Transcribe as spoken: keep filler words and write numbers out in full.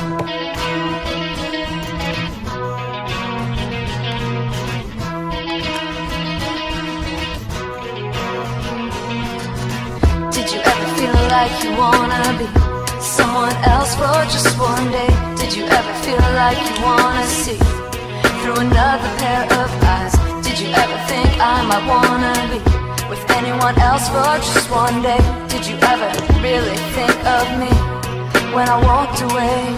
Did you ever feel like you wanna be someone else for just one day? Did you ever feel like you wanna see through another pair of eyes? Did you ever think I might wanna be with anyone else for just one day? Did you ever really think of me when I walked away?